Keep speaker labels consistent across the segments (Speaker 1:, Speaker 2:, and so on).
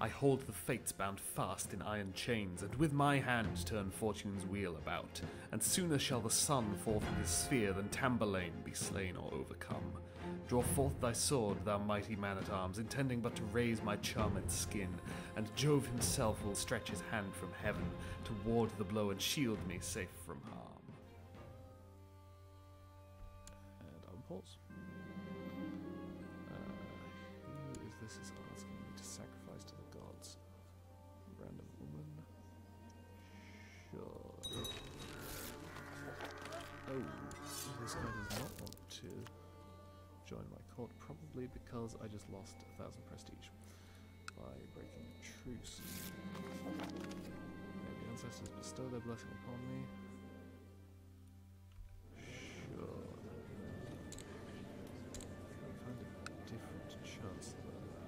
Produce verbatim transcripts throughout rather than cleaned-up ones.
Speaker 1: I hold the fates bound fast in iron chains, and with my hand turn fortune's wheel about. And sooner shall the sun fall from his sphere than Tamburlaine be slain or overcome. Draw forth thy sword, thou mighty man-at-arms, intending but to raise my charmed skin, and Jove himself will stretch his hand from heaven to ward the blow and shield me safe from harm. And I'll pause. Uh, who is this is asking me to sacrifice to the gods? Random woman? Sure. Oh, this guy does not want to join my court, probably because I just lost a thousand prestige by breaking a truce. Maybe ancestors bestow their blessing upon me. Sure. I find a different chance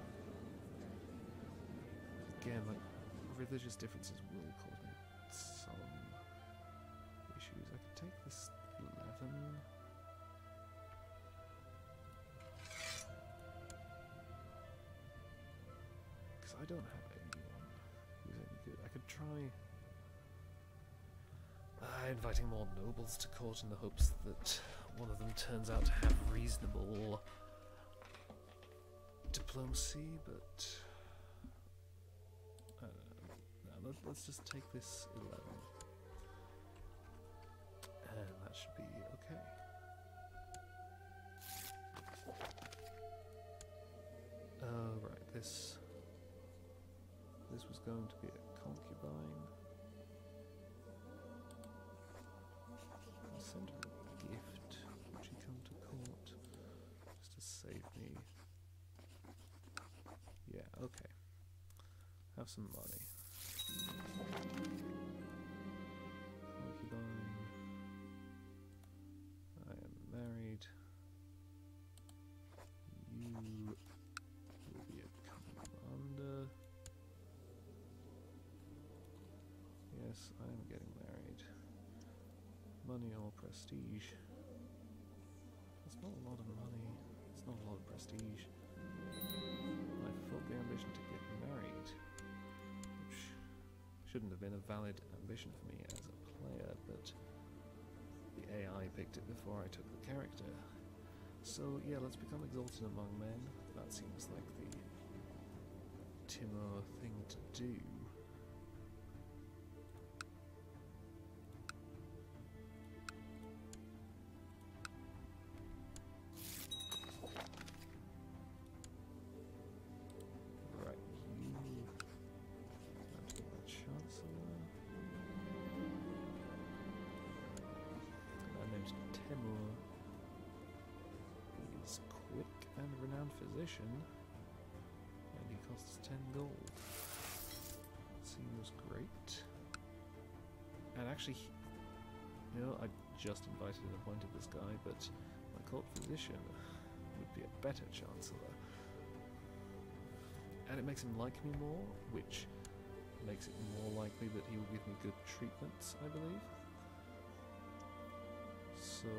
Speaker 1: though. Again, like, religious differences will cause me some issues. I could take this eleven. I don't have anyone who's any good. I could try uh, inviting more nobles to court in the hopes that one of them turns out to have reasonable diplomacy, but I don't know. No, let, let's just take this eleven. And that should be okay. Oh, right, this... This was going to be a concubine. I'll send her a gift when she come to court, just to save me. Yeah, okay. Have some money. Concubine. I am married. You will be a commander. Yes, I am getting married. Money or prestige. That's not a lot of money. It's not a lot of prestige. I felt the ambition to get married, which shouldn't have been a valid ambition for me as a player, but the A I picked it before I took the character. So yeah, let's become exalted among men. That seems like the Timur thing to do. Timur is quick and renowned physician, and he costs ten gold. Seems great. And actually, you know, I just invited and appointed this guy, but my court physician would be a better chancellor. And it makes him like me more, which makes it more likely that he will give me good treatments, I believe. So,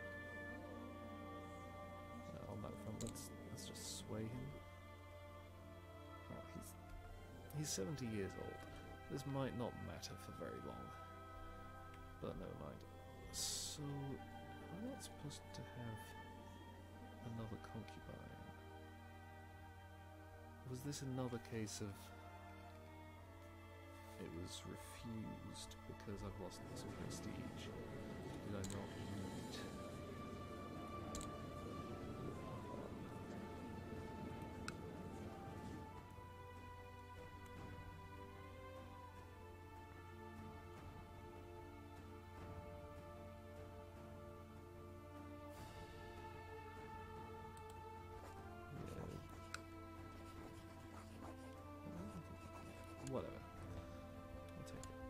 Speaker 1: uh, on that front, let's let's just sway him. Oh, he's he's seventy years old. This might not matter for very long, but never mind. So, am I not supposed to have another concubine? Was this another case of it was refused because I've lost this prestige? Did I not need? Yeah. Whatever. I'll take it.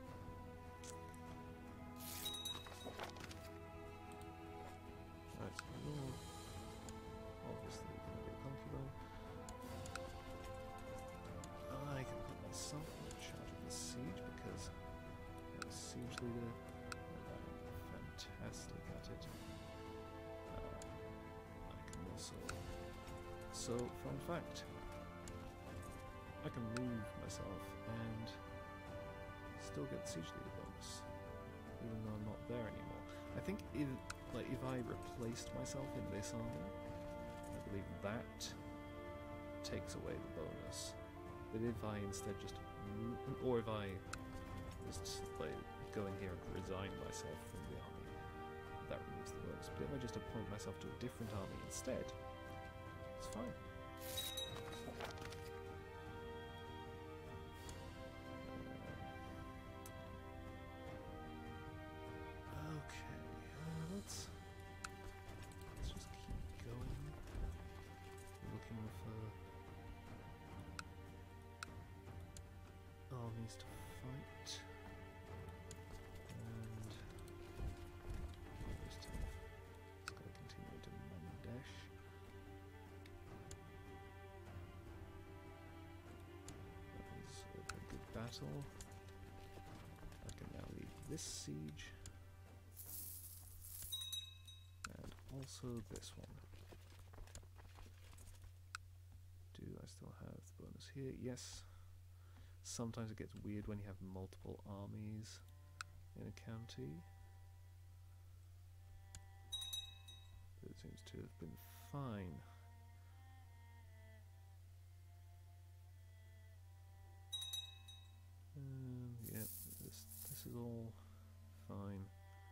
Speaker 1: Right, so you're obviously going to be a concubine. I can put myself in charge of the siege because I'm a siege leader and I'm fantastic at it. Uh, I can also... So, fun fact. I I can move myself and still get the siege leader bonus, even though I'm not there anymore. I think if, like, if I replaced myself in this army, I believe that takes away the bonus. But if I instead just move, or if I just like go in here and resign myself from the army, that removes the bonus. But if I just appoint myself to a different army instead, it's fine. To fight, and just have, it's going to continue to Mandesh. That was a very good battle. I can now leave this siege, and also this one. Do I still have the bonus here? Yes. Sometimes it gets weird when you have multiple armies in a county. But it seems to have been fine. Um, yeah, this, this is all fine.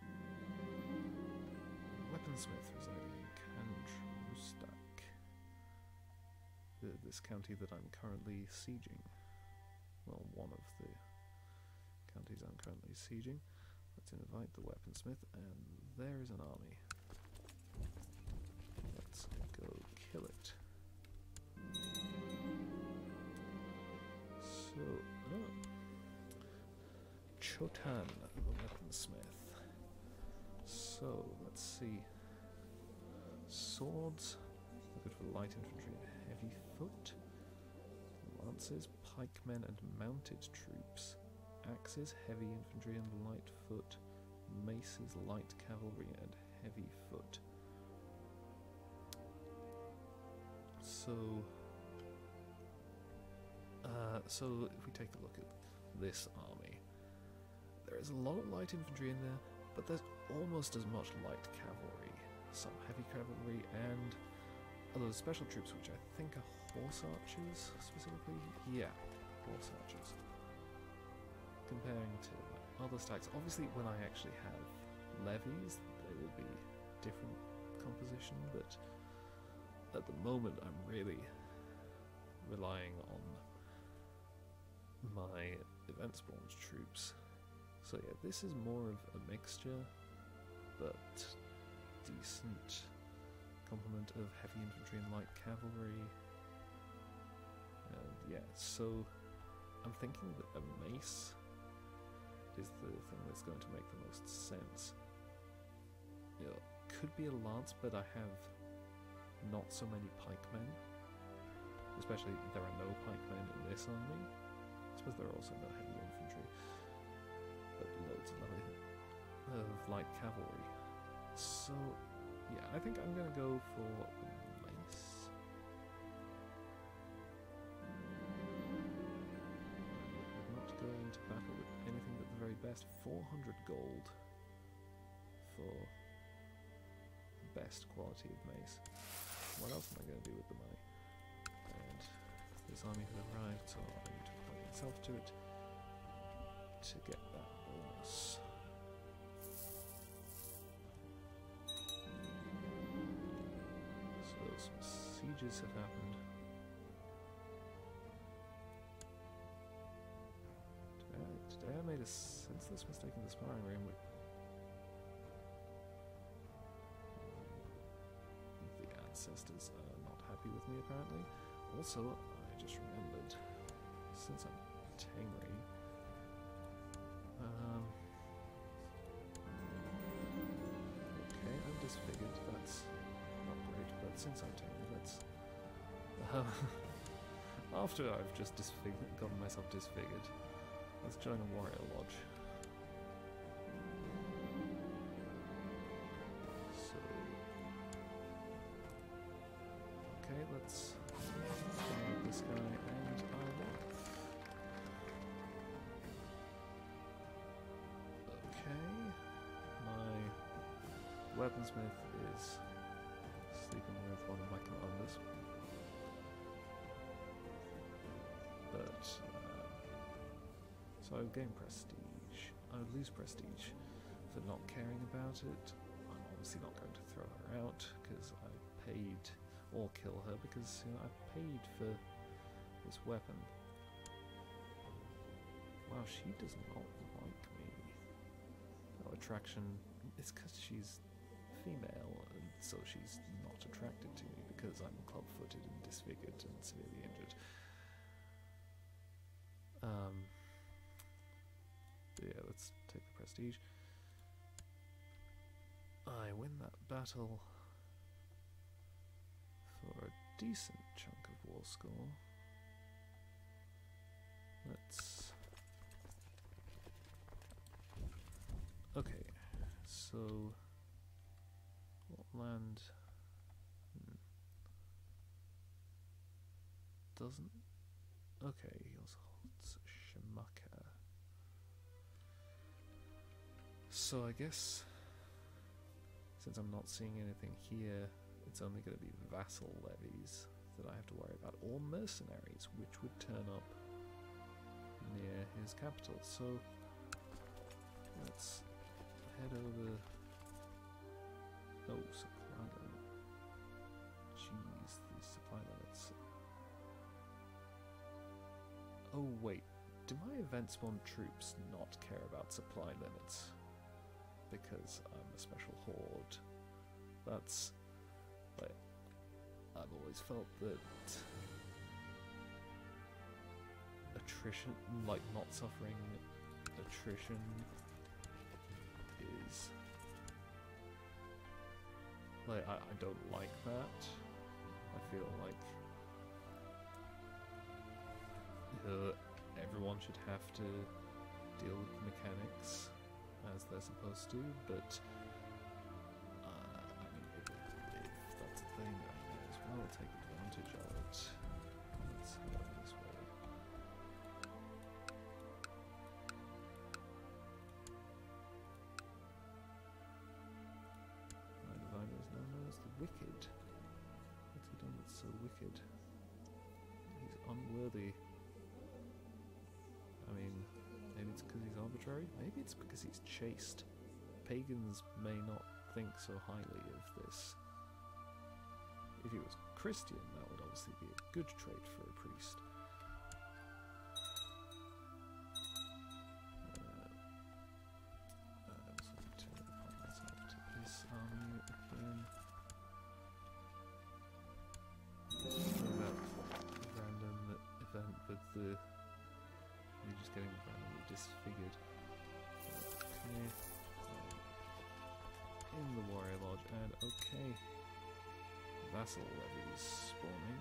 Speaker 1: Weaponsmith residing in Kantrustak. The, this county that I'm currently sieging. Well, one of the counties I'm currently sieging. Let's invite the weaponsmith, and there is an army. Let's go kill it. So, oh. Chotan, the weaponsmith. So, let's see. Swords, good for light infantry and heavy foot. Lances, pikemen and mounted troops, axes, heavy infantry and light foot, maces, light cavalry and heavy foot. So, uh, so if we take a look at this army, there is a lot of light infantry in there, but there's almost as much light cavalry, some heavy cavalry, and other special troops, which I think are horse archers, specifically. Yeah, horse archers. Comparing to other stacks, obviously when I actually have levies, they will be different composition, but at the moment I'm really relying on my event spawns troops. So yeah, this is more of a mixture, but decent complement of heavy infantry and light cavalry. And yeah, so I'm thinking that a mace is the thing that's going to make the most sense. You know, could be a lance, but I have not so many pikemen. Especially, there are no pikemen in this army. I suppose there are also no heavy infantry, but loads of, of light cavalry. So yeah, I think I'm going to go for mace. I'm not going to battle with anything but the very best. four hundred gold for best quality of mace. What else am I going to do with the money? And this army has arrived, so I need to appoint myself to it to get that bonus. Some sieges have happened. Today I, today I made a senseless mistake in the sparring room. With the ancestors are not happy with me, apparently. Also, I just remembered, since I'm Tangri, um, okay, I'm disfigured. That's but since I'm telling you, let's uh, after I've just disfigured, gotten myself disfigured, let's join a warrior lodge. So, okay, let's join this guy, and I want weaponsmith is sleeping with one of my commanders. But, uh, so I would gain prestige. I would lose prestige for not caring about it. I'm obviously not going to throw her out because I paid, or kill her because, you know, I paid for this weapon. Wow, she does not like me. No attraction. It's because she's female, and so she's not attracted to me because I'm club-footed and disfigured and severely injured. Um, but yeah, let's take the prestige. I win that battle for a decent chunk of war score. Let's... Okay, so... what land... Hmm. Doesn't... Okay, he also holds Shamaka. So I guess... since I'm not seeing anything here, it's only going to be vassal levies that I have to worry about, or mercenaries, which would turn up near his capital. So let's head over. Oh, supply limit. Jeez, these supply limits. Oh wait, do my event spawn troops not care about supply limits? Because I'm a special horde. That's like, I've always felt that attrition, like not suffering attrition, is like I, I don't like that. I feel like uh, everyone should have to deal with mechanics as they're supposed to, but uh, I mean, if, if that's a thing, I may as well take advantage of it. Let's go this way. My diviner is now known as the Wicked. What's he done that's so wicked? He's unworthy. I mean, maybe it's because he's arbitrary, maybe it's because he's chaste. Pagans may not think so highly of this. If he was Christian, that would obviously be a good trait for a priest. Uh, I also turn upon myself to this army again. That random event with the you're just getting randomly disfigured. Okay. In the warrior lodge, and okay. Vassal levies spawning.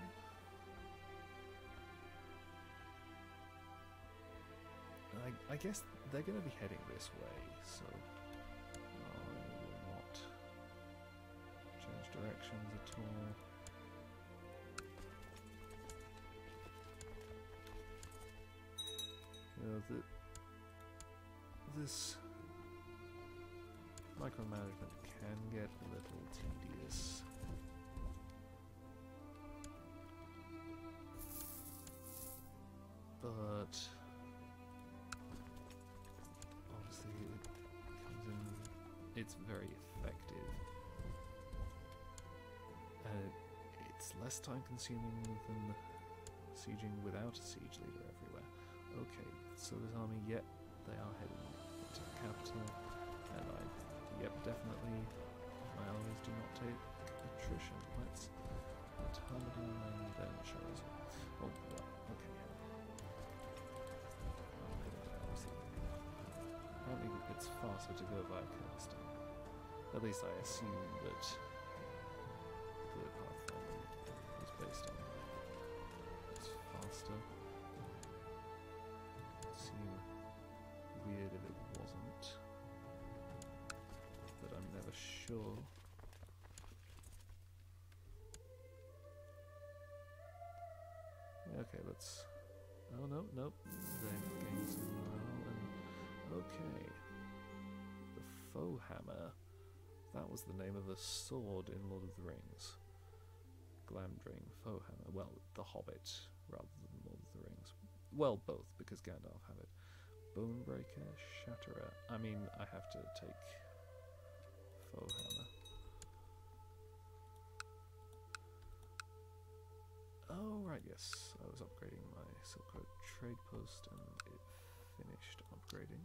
Speaker 1: I, I guess they're going to be heading this way, so I will not change directions at all. You know, the, this micromanagement can get a little tedious. But obviously it comes in, it's very effective. And it, it's less time consuming than sieging without a siege leader everywhere. Okay, so this army, yep, they are heading to the capital, and I, yep, definitely, my allies do not take attrition. Let's let Tamburlaine and then shows. Oh, well, okay. Apparently it's faster to go via Kyrgyzstan. At least I assume that the Pathfinder is based on that. It's faster. Seem weird if it wasn't, but I'm never sure. Yeah, okay, let's. Oh no, nope. They've gained some morale, and okay. The foe hammer That was the name of a sword in Lord of the Rings. Glamdring, Foehammer. Well, The Hobbit, rather than Lord of the Rings. Well, both, because Gandalf had it. Bonebreaker, Shatterer. I mean, I have to take Foehammer. Oh, right, yes. I was upgrading my Silk Road trade post and it finished upgrading.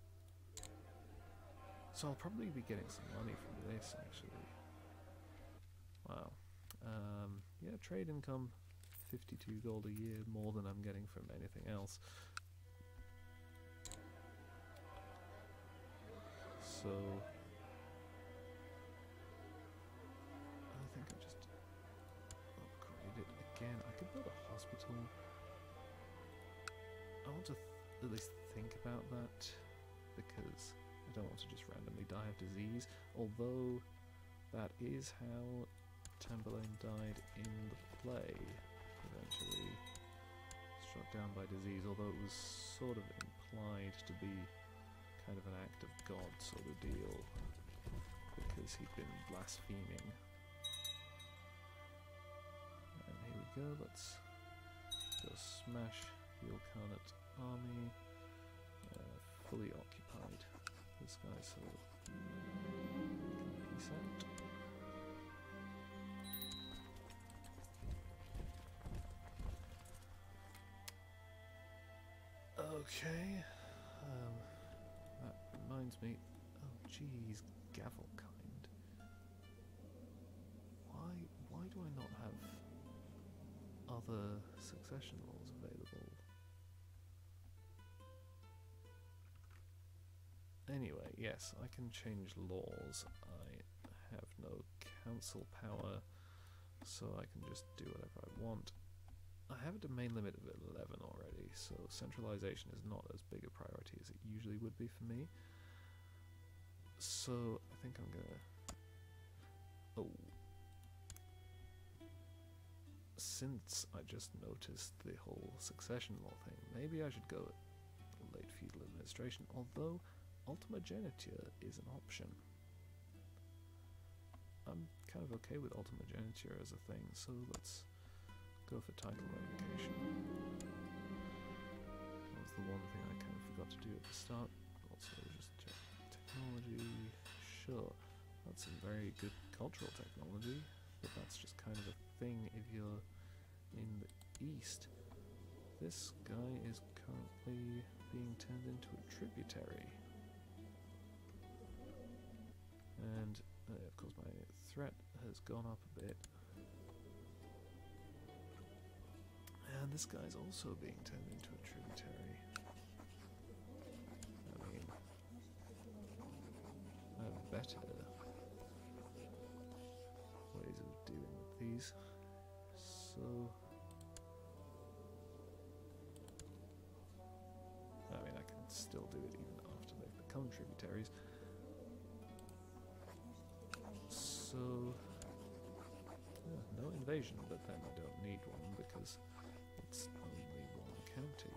Speaker 1: So I'll probably be getting some money from this, actually. Wow. Um, yeah, trade income, fifty-two gold a year, more than I'm getting from anything else. So I think I just upgrade it again. I could build a hospital. I want to th at least think about that, because I don't want to just randomly die of disease, although that is how Tamburlaine died in the play, eventually struck down by disease, although it was sort of implied to be kind of an act of God sort of deal, because he'd been blaspheming. And here we go, let's go smash the Ilkhanate army, uh, fully occupied. This guy, so we can peace out. Okay, um, that reminds me, oh geez, Gavelkind. Why, why do I not have other succession laws available? Anyway, yes, I can change laws. I have no council power, so I can just do whatever I want. I have a domain limit of eleven already, so centralization is not as big a priority as it usually would be for me. So I think I'm gonna... Oh. Since I just noticed the whole succession law thing, maybe I should go at late feudal administration, although Ultima Geniture is an option. I'm kind of okay with Ultima Geniture as a thing, so let's go for title revocation. That was the one thing I kind of forgot to do at the start. Also, just check technology. Sure, that's some very good cultural technology, but that's just kind of a thing if you're in the east. This guy is currently being turned into a tributary. And, uh, of course, my threat has gone up a bit. And this guy's also being turned into a tributary. I mean, I have better ways of dealing with these. So, I mean, I can still do it even after they've become tributaries. So, yeah, no invasion, but then I don't need one because it's only one county.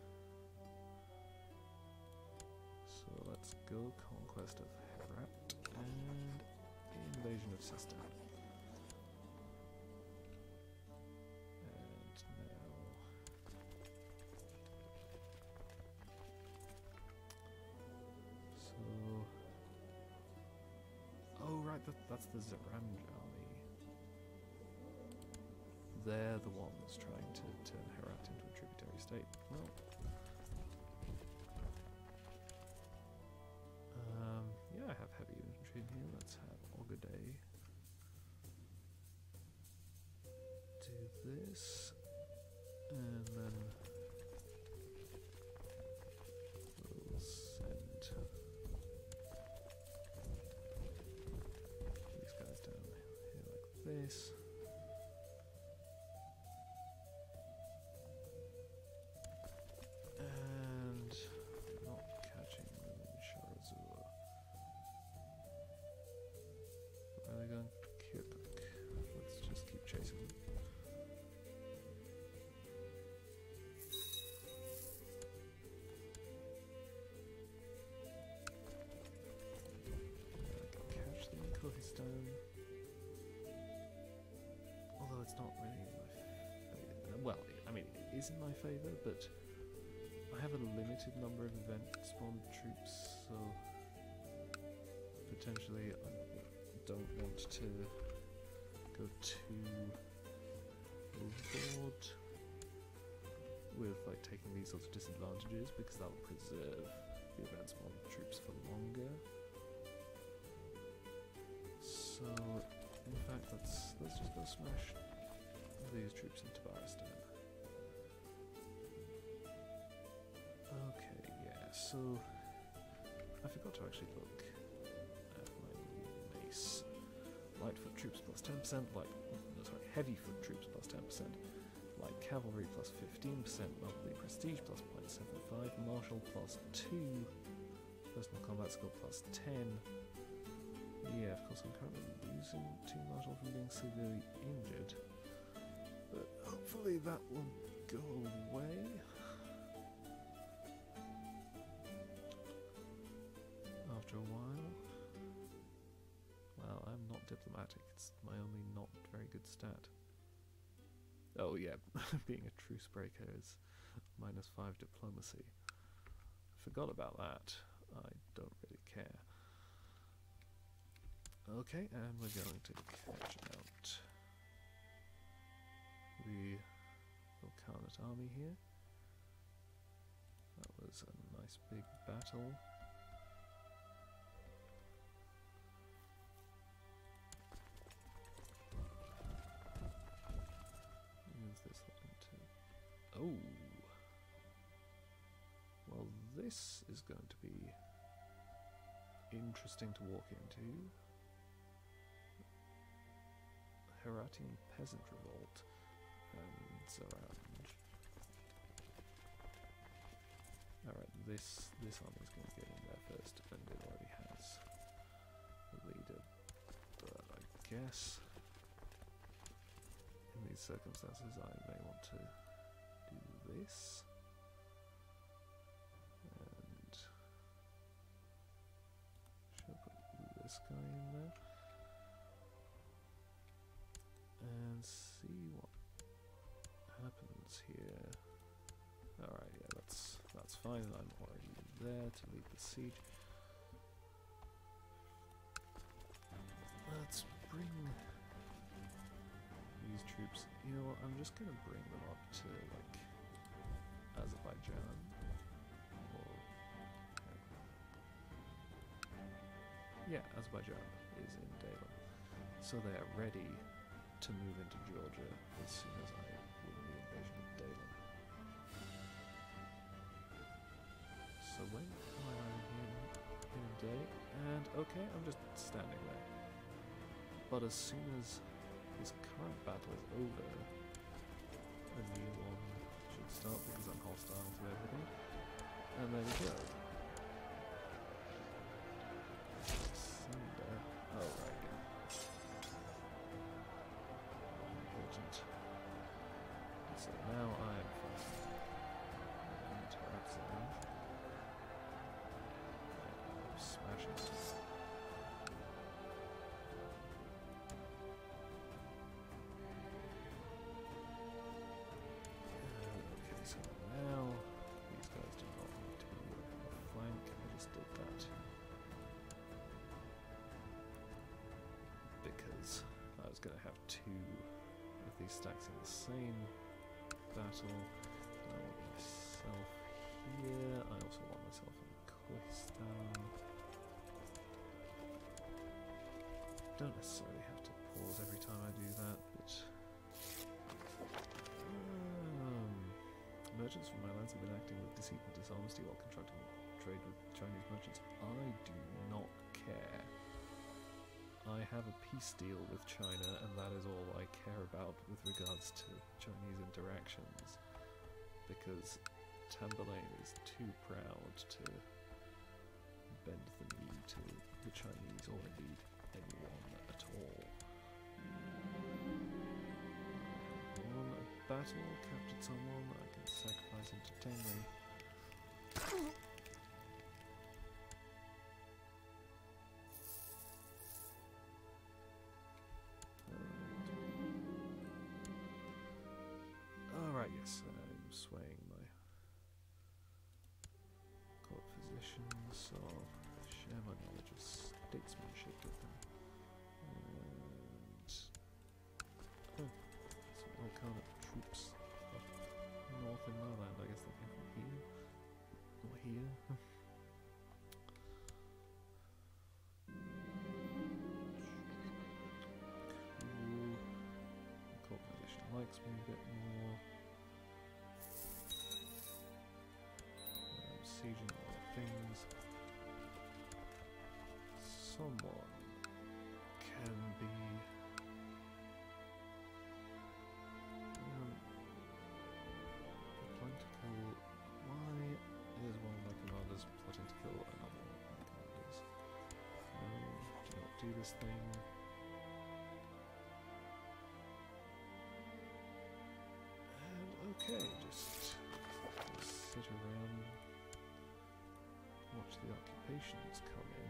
Speaker 1: So let's go conquest of Herat and invasion of Sistan. And now... So... Oh right, that, that's the Zaranj army. They're the ones trying to turn Herat into a tributary state. Well, um, yeah, I have heavy infantry in here. Let's have Ogaday do this, and then we'll send these guys down here like this. is in my favour, but I have a limited number of event spawned troops, so potentially I don't want to go too overboard with like taking these sorts of disadvantages, because that will preserve the event spawned troops for longer. So in fact, let's let's just go smash these troops into Baristan. Okay, yeah, so I forgot to actually look at my mace. Lightfoot troops plus ten percent, light, no, sorry, heavyfoot troops plus ten percent, light cavalry plus fifteen percent, monthly prestige plus zero point seven five, martial plus two, personal combat skill plus ten. Yeah, of course I'm currently losing two martial from being severely injured, but hopefully that will go away. After a while. Well, I'm not diplomatic, it's my only not very good stat. Oh yeah, being a truce breaker is minus five diplomacy. Forgot about that. I don't really care. Okay, and we're going to catch out the Volcanate army here. That was a nice big battle. Use this into... Oh! Well, this is going to be interesting to walk into. Heratian Peasant Revolt and Zaranj. Alright, this this army's going to get in there first, and it already has a leader, but I guess in these circumstances I may want to do this, and should I put this guy in there? And see what happens here. Alright, yeah, that's that's fine. I'm already there to lead the siege. Let's bring these troops. You know what? I'm just gonna bring them up to like Azerbaijan. Or yeah, Azerbaijan is in Daylem, so they are ready to move into Georgia as soon as I win the invasion of Daylem. So when am I here in a day? And okay, I'm just standing there. But as soon as this current battle is over, a new one should start because I'm hostile to everything. And there we go. Sunder. Oh right. So now I am fighting interrupts them. I'm smashing them. Okay, so now these guys do not need to be on the flank. I just did that because I was going to have two of these stacks in the same battle. I want myself here. I also want myself in Koistan. Don't necessarily have to pause every time I do that, but um, merchants from my lands have been acting with deceit and dishonesty while contracting trade with Chinese merchants. I do not care. I have a peace deal with China, and that is all I care about with regards to Chinese interactions, because Tamburlaine is too proud to bend the knee to the Chinese, or indeed anyone at all. Won a battle, captured someone, I can sacrifice him to Tengri. Alright, yes, I'm So, share my knowledge of statesmanship with them. And... oh, some Elkana troops up north in my land. I guess they came from here. Or here. Cool. The organization likes me a bit more. I'm sieging a lot of things. Someone can be um, plotting to kill. Why is one of my commanders plotting to kill another one of my commanders? No, do not do this thing. And okay, just, just sit around, watch the occupations come in.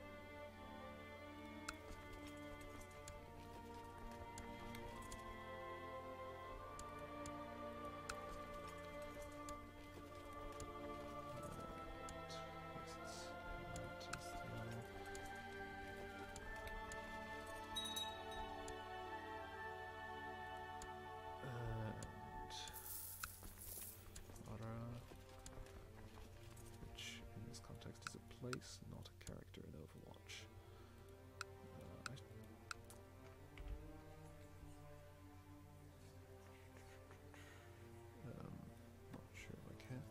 Speaker 1: Place, not a character in Overwatch. Uh, I um, not sure if I can.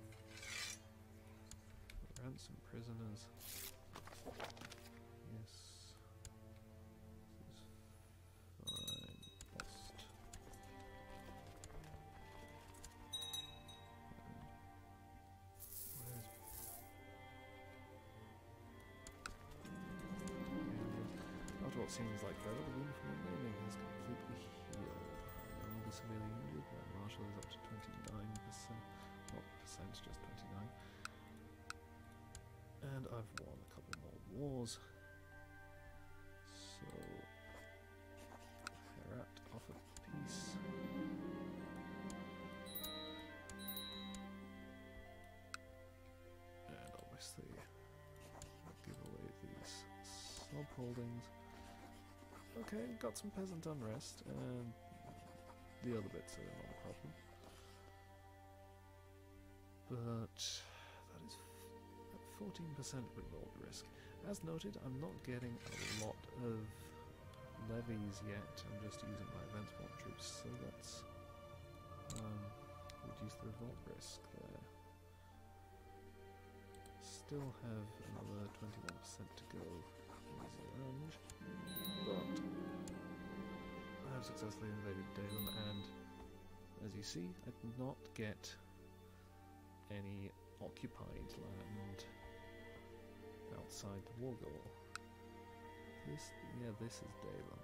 Speaker 1: Ransom prisoners. Yes. This is fine. Lost. What seems like very little wound from the maiming is completely healed. No longer severely injured. My martial is up to twenty-nine percent. Not percent, just twenty-nine. And I've won a couple more wars. So, Herat, offer peace. And obviously, I'll give away these sub holdings. Okay, got some peasant unrest, and the other bits are not a problem. But that is fourteen percent revolt risk. As noted, I'm not getting a lot of levies yet. I'm just using my event spawn troops, so that's um, reduce the revolt risk there. Still have another twenty-one percent to go. Easy orange. But I have successfully invaded Dalem, and as you see, I did not get any occupied land outside the war goal. This, yeah, this is Dalem.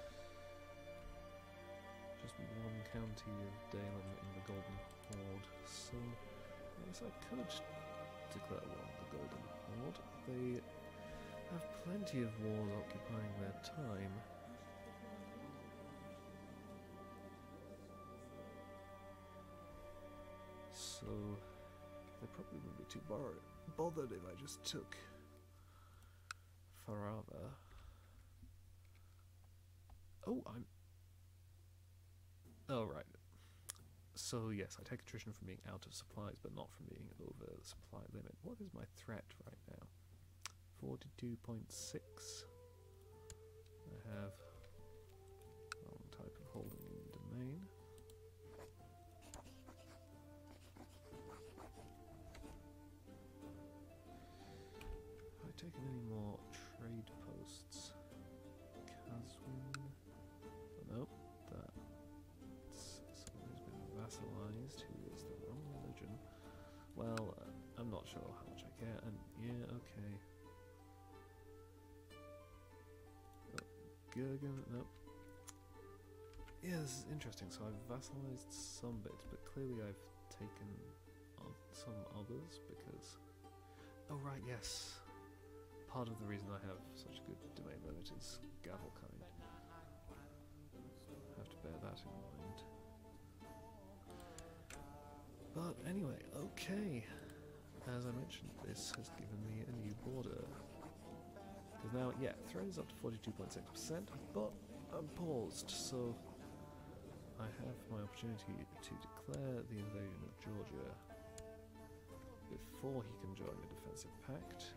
Speaker 1: Just one county of Dalem in the Golden Horde, so I guess I could declare war on the Golden Horde. They have plenty of wars occupying their time. So they probably wouldn't be too bar bothered if I just took Farava. Oh, I'm... Oh, right. So yes, I take attrition from being out of supplies, but not from being over the supply limit. What is my threat right now? forty-two point six. I have wrong type of holding in domain. Have I taken any more trade posts? Caswin? Oh, no, that's someone who's been vassalized who is the wrong religion. Well, uh, I'm not sure how much I care, and yeah, okay. Gurgen, nope. Yeah, this is interesting. So I've vassalized some bits, but clearly I've taken on some others because... Oh right, yes. Part of the reason I have such a good domain limit is Gavelkind. I have to bear that in mind. But anyway, okay. as I mentioned, this has given me a new border. Because now, yeah, threat is up to forty-two point six percent, but I'm paused, so I have my opportunity to declare the invasion of Georgia before he can join the defensive pact.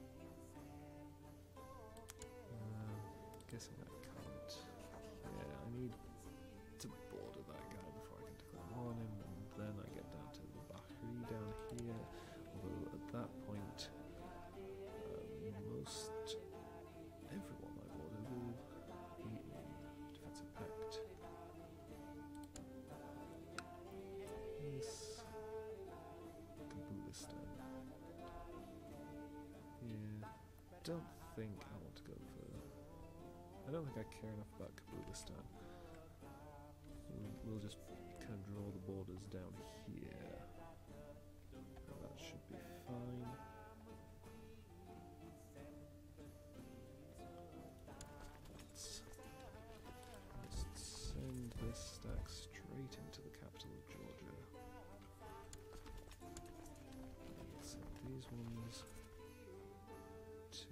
Speaker 1: Um, guessing I can't. Yeah, I need to border that guy before I can declare war on him, and then I get down to the Bahri down here. Although at that point, um, most everyone I border will be in defensive pact. Yes. Kabulistan. Yeah. Don't think I want to go for. I don't think I care enough about Kabulistan. We'll, we'll just kind of draw the borders down here. And that should be fine. Let's just send this stack straight into the capital of Georgia. Send these ones to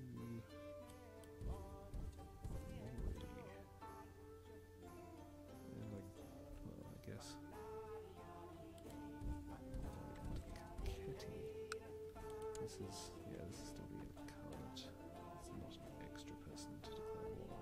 Speaker 1: Mori. And like, well, I guess Kitty. This is, yeah, this is still the incarnate. It's not an extra person to declare war.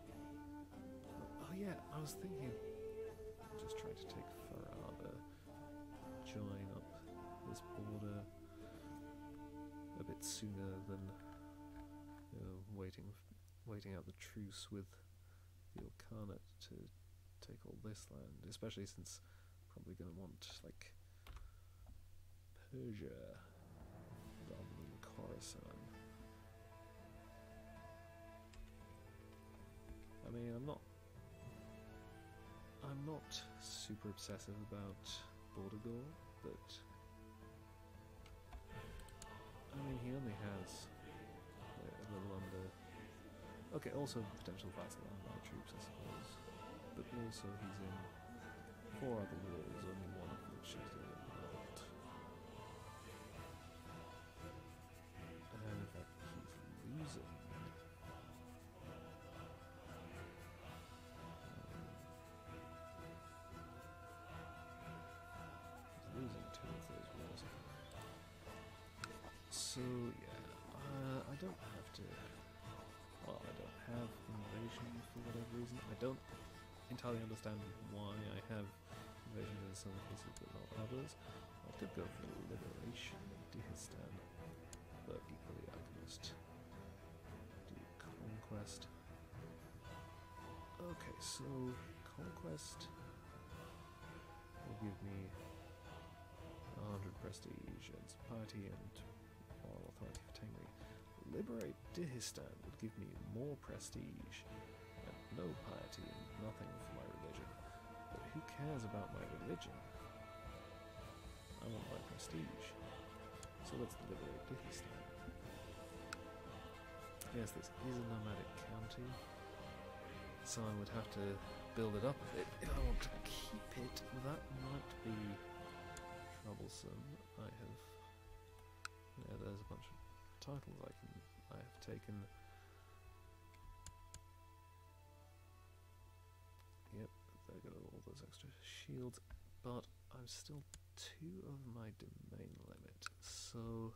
Speaker 1: Oh yeah, I was thinking of just trying to take Farada, join up this border a bit sooner than you know, waiting, waiting out the truce with the Ilkhanate to take all this land, especially since probably going to want like Persia rather than Khorasan. I mean, I'm not, I'm not super obsessive about border goal, but I mean, he only has uh, a little under. Okay, also potential vassal army troops, I suppose. But also, he's in four other wars, only one of which is developed. And in fact, he's losing. Um, he's losing two of those wars. So yeah, uh, I don't have to. Well, I don't have invasion for whatever reason. I don't entirely understand why I have invasion in some cases but not others. I could go for liberation of Dihistan, but equally I can just do conquest. Okay, so conquest will give me one hundred prestige and piety and moral authority for Tengri. Liberate Dihistan would give me more prestige and no piety and nothing for my religion. But who cares about my religion? I want my prestige. So let's liberate Dihistan. Yes, this is a nomadic county, so I would have to build it up a bit. If I want to keep it, that might be troublesome. I have, yeah, there's a bunch of titles I can, I have taken. Yep, there go all those extra shields, but I'm still two of my domain limit, so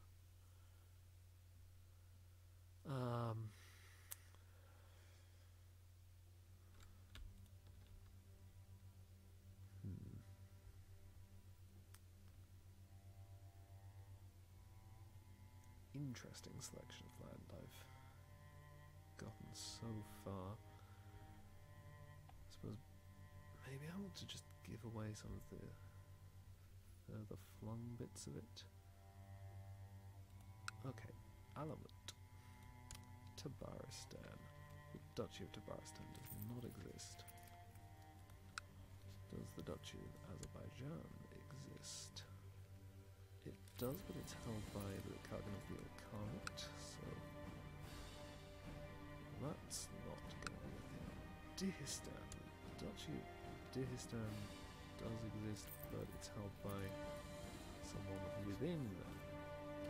Speaker 1: um hmm. Interesting selection of land I've gotten so far. I suppose maybe I want to just give away some of the further flung bits of it. Okay, Alamut, Tabaristan. The Duchy of Tabaristan does not exist. Does the Duchy of Azerbaijan exist? It does, but it's held by the Khagan of the Ilkhanate, so that's not going to be a thing. Dihistan. The Duchy of Dihistan does exist, but it's held by someone within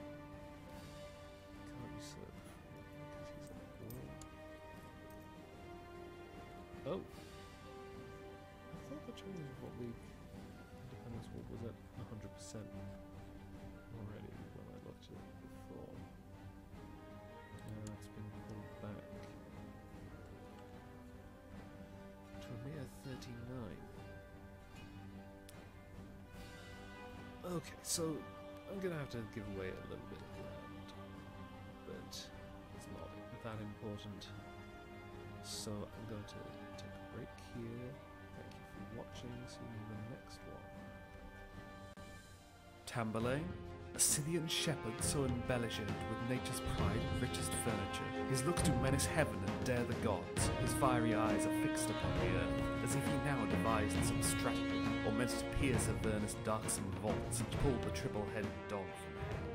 Speaker 1: Oh! I thought the Chinese Republic Independence War was at one hundred percent already when I looked at it before. Now it's been pulled back to a mere thirty-nine. Okay, so I'm gonna have to give away a little bit of land, but it's not that important. So I'm going to take a break here. Thank you for watching. See you in the next one. Tamburlaine, a Scythian shepherd so embellishing with nature's pride and richest furniture. His looks do menace heaven and dare the gods. His fiery eyes are fixed upon the earth, as if he now devised some stratagem, or meant to pierce Avernus' darksome vaults and pull the triple-headed dog from hell.